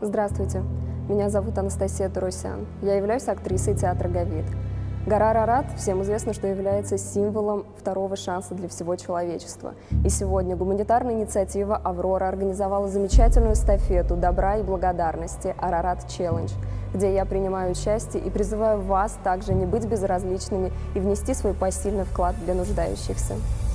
Здравствуйте, меня зовут Анастасия Турусян. Я являюсь актрисой театра «Говид». Гора Арарат, всем известно, что является символом второго шанса для всего человечества. И сегодня гуманитарная инициатива «Аврора» организовала замечательную эстафету добра и благодарности «Арарат Челлендж», где я принимаю участие и призываю вас также не быть безразличными и внести свой посильный вклад для нуждающихся.